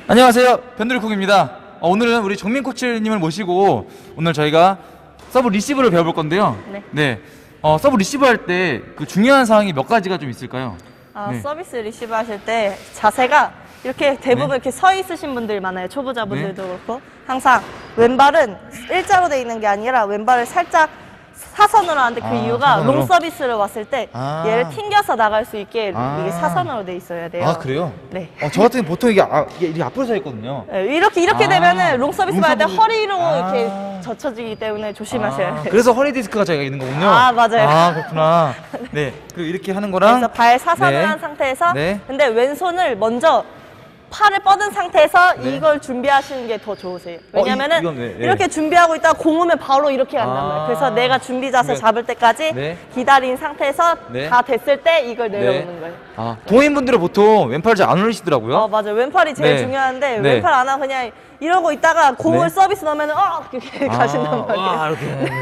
안녕하세요, 변두리콕입니다. 오늘은 우리 정민 코치님을 모시고 오늘 저희가 서브 리시브를 배워볼 건데요. 네. 서브 리시브 할 때 그 중요한 사항이 몇 가지가 좀 있을까요? 네. 서비스 리시브 하실 때 자세가 이렇게 대부분 네. 이렇게 서 있으신 분들 많아요. 초보자분들도 그렇고. 항상 왼발은 일자로 돼 있는 게 아니라 왼발을 살짝 사선으로 하는데 그 이유가 사선으로? 롱 서비스를 왔을 때 얘를 튕겨서 나갈 수 있게 이게 사선으로 돼 있어야 돼요. 아, 그래요? 네. 저 같은 경우 보통 이게 앞으로 서 있거든요. 네, 이렇게 되면은 롱 서비스 받을 때 롱 서비스. 허리로 이렇게 젖혀지기 때문에 조심하셔야 돼요. 그래서 허리 디스크가 저희가 있는 거군요. 맞아요. 그렇구나. 네. 그리고 이렇게 하는 거랑 그래서 발 사선을 네. 한 상태에서 네. 근데 왼손을 먼저 팔을 뻗은 상태에서 네. 이걸 준비하시는 게 더 좋으세요. 왜냐면은 이건 네. 이렇게 준비하고 있다가 공 오면 바로 이렇게 간단 말이에요. 그래서 내가 준비 자세 잡을 때까지 네. 기다린 상태에서 네. 다 됐을 때 이걸 내려오는 거예요. 동호인분들은 보통 왼팔 잘 안 올리시더라고요. 맞아요. 왼팔이 제일 네. 중요한데 네. 왼팔 안 하고 그냥 이러고 있다가 공을 네. 서비스 넣으면은 이렇게 가신단 말이에요.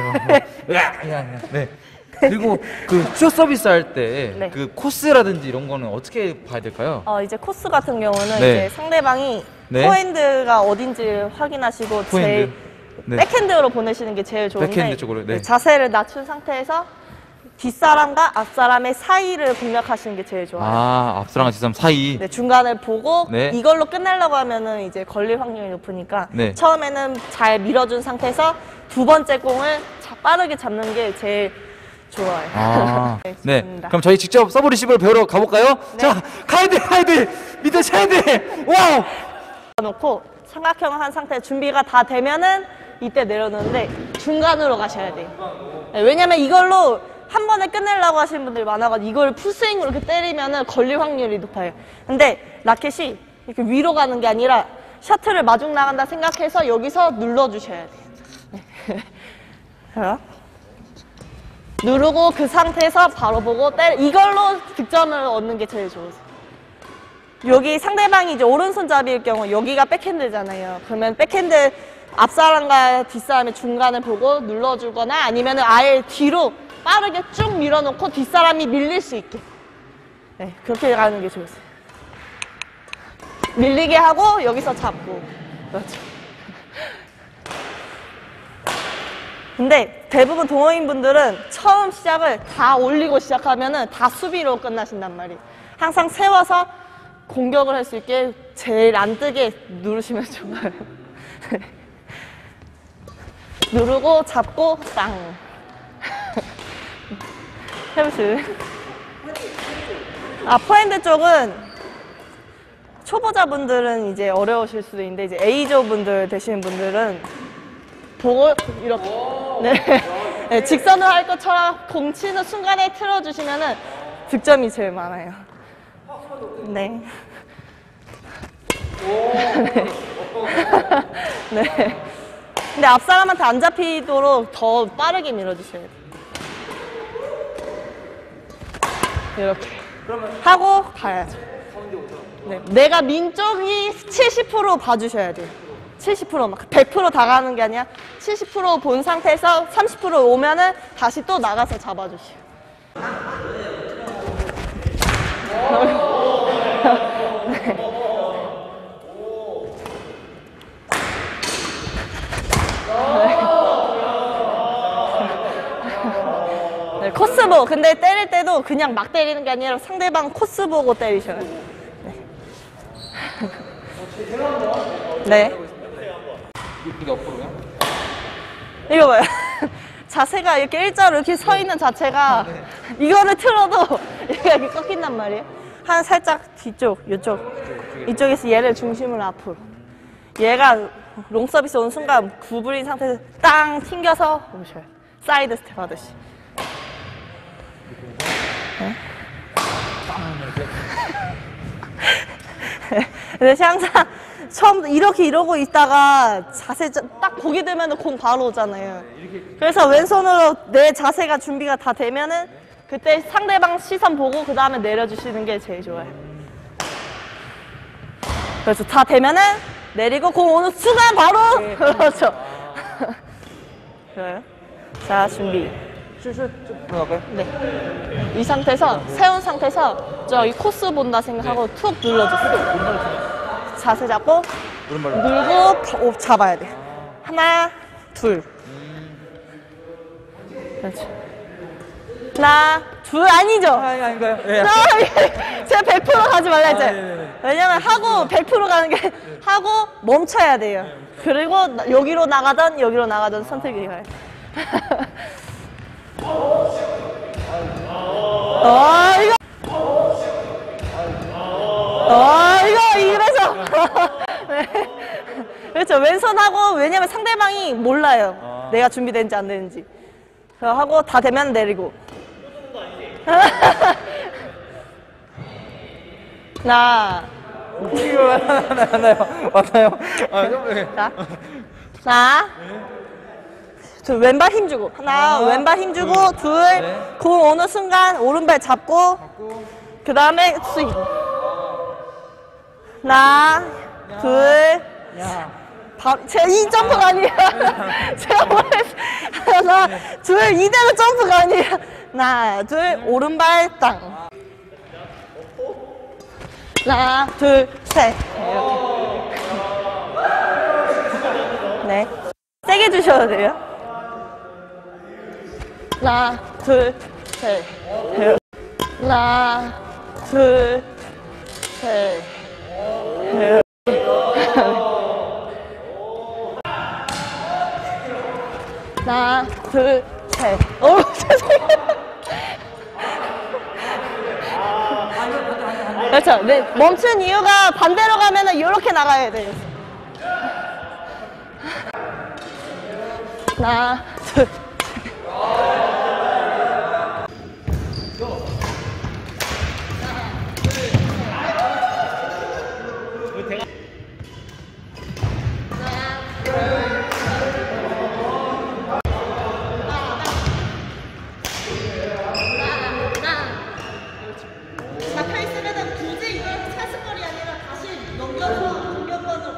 이렇게. 네. 그리고 그 슛 서비스 할 때 네. 그 코스라든지 이런 거는 어떻게 봐야 될까요? 이제 코스 같은 경우는 네. 이제 상대방이 네. 포핸드가 어딘지 확인하시고 포핸드. 제일 네. 백핸드로 보내시는 게 제일 좋은데 백핸드 쪽으로, 네. 자세를 낮춘 상태에서 뒷사람과 앞사람의 사이를 공략하시는 게 제일 좋아요. 앞사람과 뒷사람 사이. 네, 중간을 보고 네. 이걸로 끝내려고 하면은 이제 걸릴 확률이 높으니까 네. 처음에는 잘 밀어준 상태에서 두 번째 공을 빠르게 잡는 게 제일 좋아요. 네. 좋습니다. 그럼 저희 직접 서브 리시브를 배우러 가볼까요? 네. 자, 가야 돼. 밑에 쳐야 돼. 와우. 놓고 삼각형을 한 상태 준비가 다 되면은 이때 내려놓는데 중간으로 가셔야 돼요. 네, 왜냐면 이걸로 한 번에 끝내려고 하시는 분들이 많아가지고 이걸 풀스윙으로 이렇게 때리면은 걸릴 확률이 높아요. 근데 라켓이 이렇게 위로 가는 게 아니라 셔틀을 마중 나간다 생각해서 여기서 눌러주셔야 돼요. 네. 누르고 그 상태에서 바로 보고 이걸로 득점을 얻는 게 제일 좋으세요. 여기 상대방이 이제 오른손잡이일 경우 여기가 백핸드잖아요. 그러면 백핸드 앞사람과 뒷사람의 중간을 보고 눌러주거나 아니면 아예 뒤로 빠르게 쭉 밀어놓고 뒷사람이 밀릴 수 있게. 네, 그렇게 가는 게 좋으세요. 밀리게 하고 여기서 잡고. 그렇죠. 근데 대부분 동호인분들은 처음 시작을 다 올리고 시작하면은 다 수비로 끝나신단 말이에요. 항상 세워서 공격을 할 수 있게 제일 안 뜨게 누르시면 좋아요. 누르고 잡고 땅. 해보실래요? 포핸드 쪽은 초보자분들은 이제 어려우실 수도 있는데 이제 A조 분들 되시는 분들은 보고 이렇게 네, 직선을 할 것처럼 공 치는 순간에 틀어주시면은 득점이 제일 많아요. 네. 네. 근데 앞사람한테 안 잡히도록 더 빠르게 밀어주셔야 돼요. 이렇게 하고 가야죠. 네. 내가 민 쪽이 70% 봐주셔야 돼요. 70% 막 100% 다 가는 게 아니라 70% 본 상태에서 30% 오면은 다시 또 나가서 잡아주시오. 네, 코스 보고 근데 때릴 때도 그냥 막 때리는 게 아니라 상대방 코스 보고 때리셔야 돼요. 네. 이게 앞으로요? 이거 봐요. 자세가 이렇게 일자로 이렇게 서 있는 자체가 이거를 틀어도 얘가 이렇게 꺾인단 말이에요. 한 살짝 뒤쪽, 이쪽에서 얘를 중심으로 앞으로. 얘가 롱 서비스 온 순간 구부린 상태에서 땅 튕겨서 오셔요. 사이드 스텝 하듯이. 네. 그래서 항상 처음부터 이렇게 이러고 있다가 자세 딱 보게 되면 공 바로 오잖아요. 그래서 왼손으로 내 자세가 준비가 다 되면은 그때 상대방 시선 보고 그 다음에 내려주시는 게 제일 좋아요. 그래서 다 되면은 내리고 공 오는 순간 바로 그렇죠. 좋아요. 자 준비. 할까요? 네. 이 상태에서 세운 상태에서 저기 코스 본다 생각하고 툭 눌러주세요. 자세 잡고 오른발로. 물고 잡아야 돼. 하나, 둘. 그렇지. 하나, 둘 아니죠? 아닌가요? 예. 제가 100% 가지 말라 했잖아요. 네. 왜냐면 하고 100% 가는 게 하고 멈춰야 돼요. 그리고 여기로 나가던 여기로 나가던 선택이 가요. 이거 이래서 네. 그렇죠. 왼손하고 왜냐면 상대방이 몰라요. 내가 준비된지 안 되는지. 그거 하고 다 되면 내리고. 하나. 맞나요? 자. 하나. 둘, 왼발 힘 주고. 하나, 왼발 힘 주고. 둘, 공 오는 순간 오른발 잡고. 그 다음에 스윙. 하나, 둘. 제가 이 점프가 아니야. 제가 뭐랬어. 하나, 둘, 이대로 점프가 아니야. 하나, 둘, 오른발 땅. 하나, 둘, 셋. 이렇게. 네. 세게 주셔도 돼요. 하나, 둘, 셋. 하나, 둘, 셋. 하나, 둘, 셋. 죄송해요. 그렇죠. 네, 멈춘 이유가 반대로 가면은 이렇게 나가야 돼요. 하나, 둘. 잡혀있으면 굳이 이걸 사슴벌이 아니라 다시 넘겨서 공격권으로.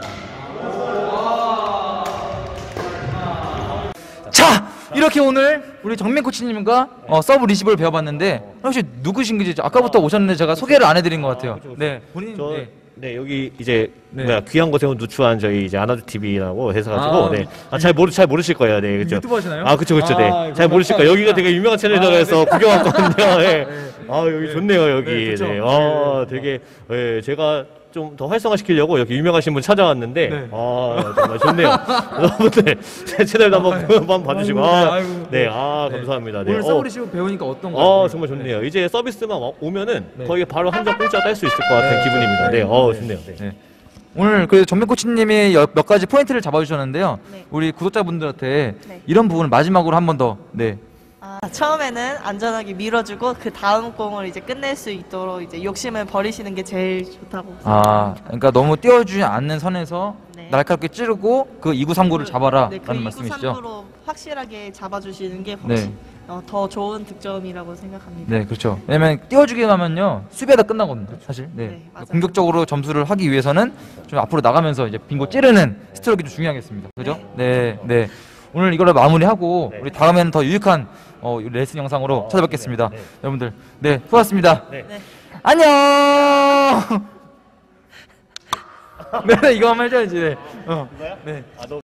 자, 이렇게 오늘 우리 정민 코치님과 서브 리시브를 배워봤는데 혹시 누구신지 아까부터 오셨는데 제가 소개를 안 해드린 것 같아요. 네, 본인. 네. 네, 여기 이제 네. 뭐야 귀한 곳에 온 누추한 저희 이제 아나주 TV라고 해서가지고 아, 네, 잘 모르실 거예요, 네, 그렇죠. 유튜브 하시나요? 아, 그렇죠, 네, 아, 잘 모르실 거예요. 여기가 되게 유명한 채널이라서 구경 왔거든요. 네. 네. 아, 여기 좋네요, 여기. 네, 그쵸. 네, 아, 되게 예, 제가 좀 더 활성화시키려고 이렇게 유명하신 분 찾아왔는데 네. 아, 정말 좋네요. 여러분들 제 채널도 한번 봐주시고 아이고, 네, 아, 감사합니다. 네. 오늘 서브 리시브 배우니까 어떤 거 같아요? 정말 좋네요. 이제 서비스만 오면은 네. 거의 바로 한 장 공짜 딸 수 있을 것 같은 기분입니다. 네, 좋네요. 네. 네. 오늘 그 정민 코치님이 몇 가지 포인트를 잡아주셨는데요. 네. 우리 구독자분들한테 네. 이런 부분을 마지막으로 한 번 더. 네. 처음에는 안전하게 밀어주고 그 다음 공을 이제 끝낼 수 있도록 이제 욕심을 버리시는 게 제일 좋다고. 그러니까 너무 띄워주지 않는 선에서 네. 날카롭게 찌르고 그 2939를 잡아라 네, 그 라는 말씀이시죠? 2939로 확실하게 잡아주시는 게 훨씬 더 좋은 득점이라고 생각합니다. 네, 그렇죠. 왜냐면 띄워주게 가면요 수비하다 끝나거든요, 사실. 네. 네, 맞아요. 공격적으로 점수를 하기 위해서는 좀 앞으로 나가면서 이제 빙고 찌르는 스트로크가 좀 중요하겠습니다. 그죠? 네, 네. 오늘 이걸로 마무리하고 네. 우리 다음에는 더 유익한 레슨 영상으로 찾아뵙겠습니다. 네. 여러분들, 네, 수고하셨습니다. 네. 네. 안녕. 네, 이거 한번 해줘야지. 네. 이거야? 네. 아, 너